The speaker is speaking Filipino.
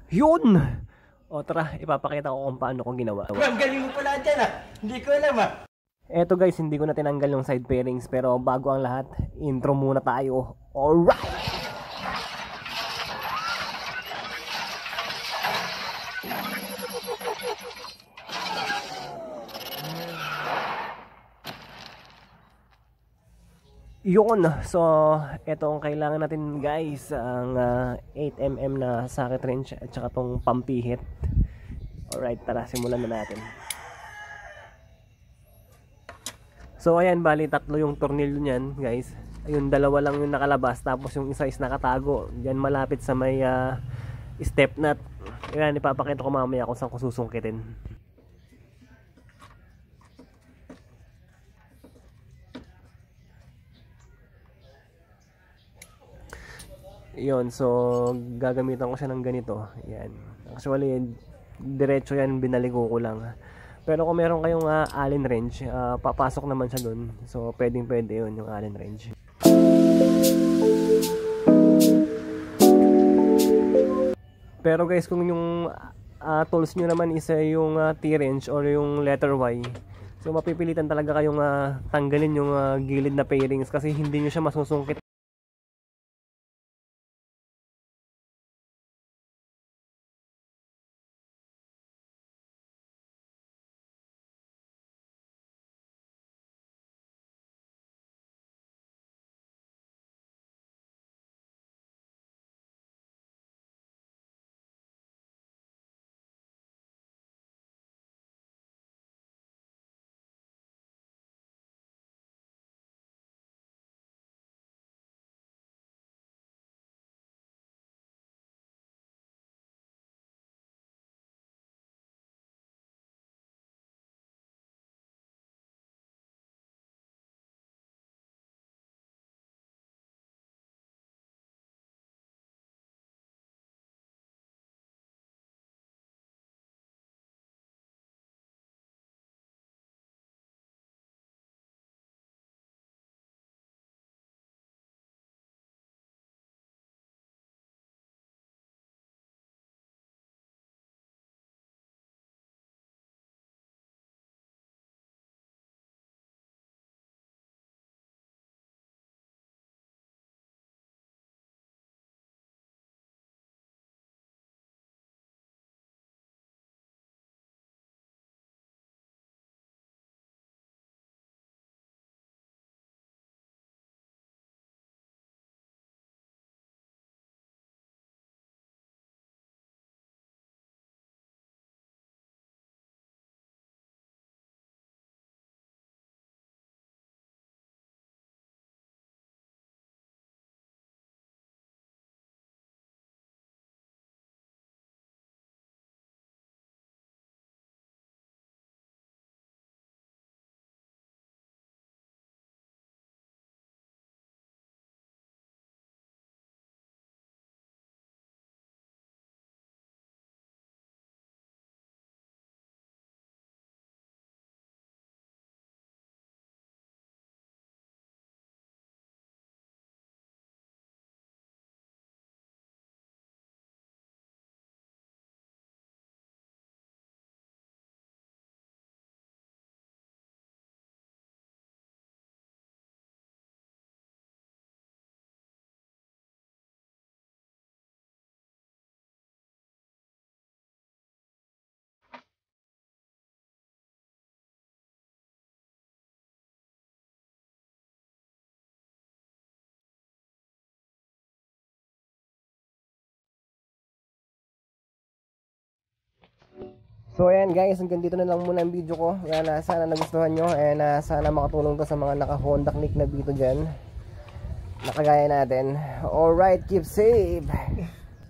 Yun! O tara, ipapakita ko kung paano ko ginawa. Ang galing mo pala dyan ah. Hindi ko alam ah. Eto guys, hindi ko na tinanggal yung side pairings, pero bago ang lahat, intro muna tayo. Alright! Yun, so eto ang kailangan natin guys, ang 8mm na socket wrench at saka tong pampihit. Alright, tara, simulan na natin. So ayan, bali tatlo yung tornilyo niyan guys. Ayun, dalawa lang yung nakalabas, tapos yung isa is nakatago diyan malapit sa may step nut. Ayan, ipapakita ko mamaya kung saan ko susungkitin. Yun, so gagamitan ko siya ng ganito. Yan. Actually, diretso yan, binaliko ko lang. Pero kung meron kayong Allen wrench, papasok naman siya dun. So pwedeng pwede yun, yung Allen wrench. Pero guys, kung yung tools nyo naman isa yung T-wrench or yung letter Y, so mapipilitan talaga kayong tanggalin yung gilid na pairings kasi hindi nyo siya masusungkit. So ayan guys, hanggang dito na lang muna ang video ko. Ayan, sana nagustuhan nyo. And sana makatulong to sa mga naka-Honda Click na dito dyan, nakagaya natin. Alright, keep safe.